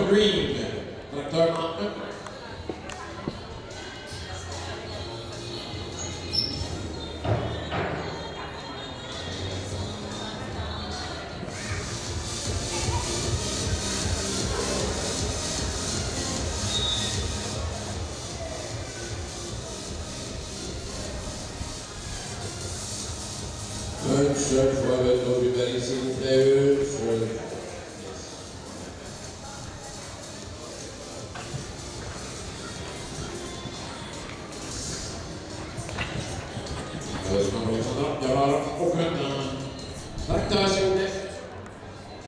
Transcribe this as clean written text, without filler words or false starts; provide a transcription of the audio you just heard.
the green, traktör Malmö. Mönster får väl då bli väldigt sin ut för Jag har och traktör